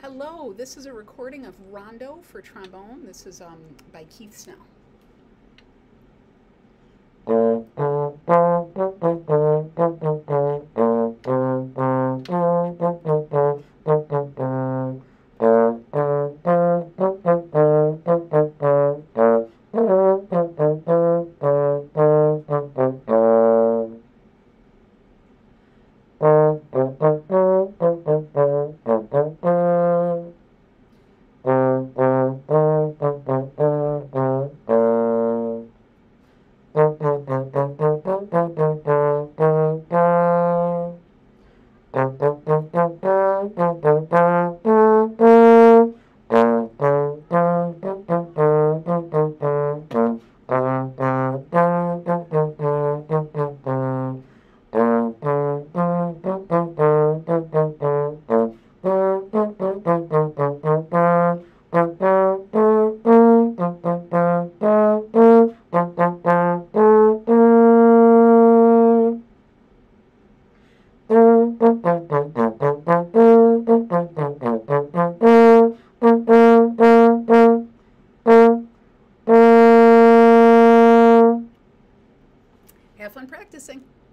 Hello, this is a recording of Rondo for trombone. This is by Keith Snell. Have fun practicing.